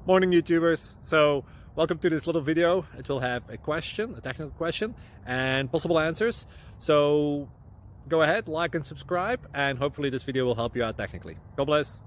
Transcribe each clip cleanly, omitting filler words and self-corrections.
Morning YouTubers. So welcome to this little video. It will have a question, a technical question, and possible answers. So go ahead, like and subscribe, and hopefully this video will help you out technically. God bless.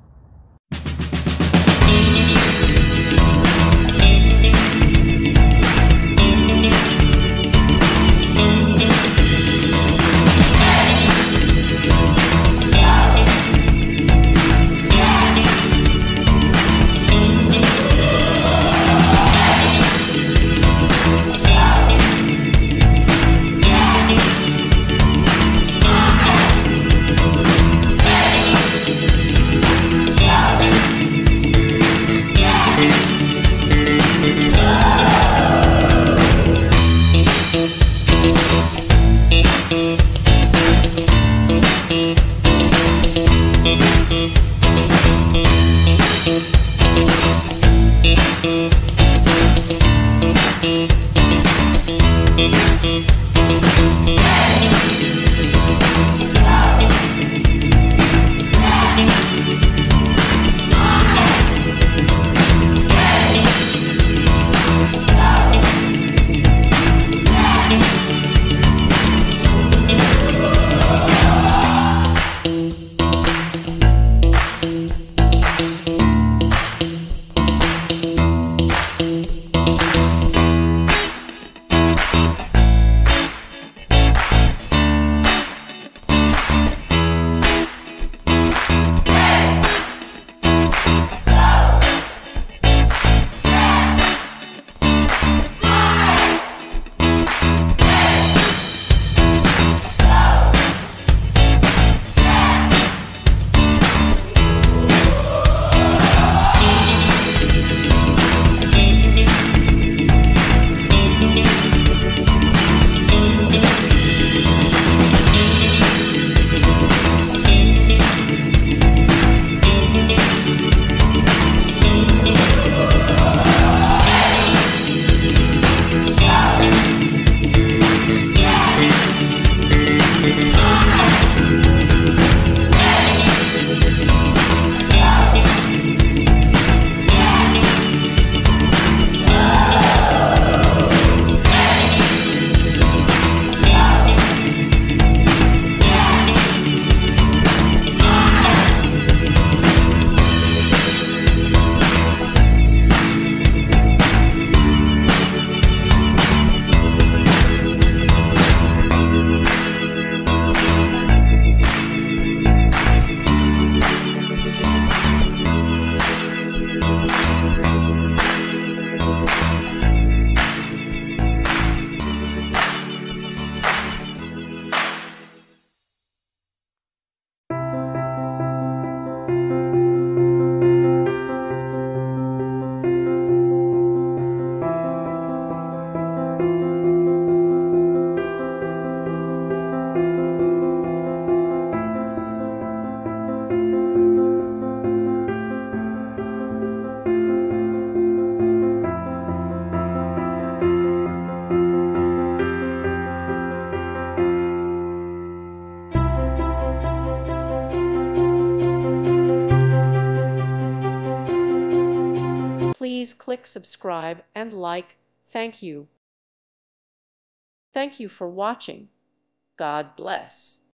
Please click subscribe and like. Thank you. Thank you for watching. God bless.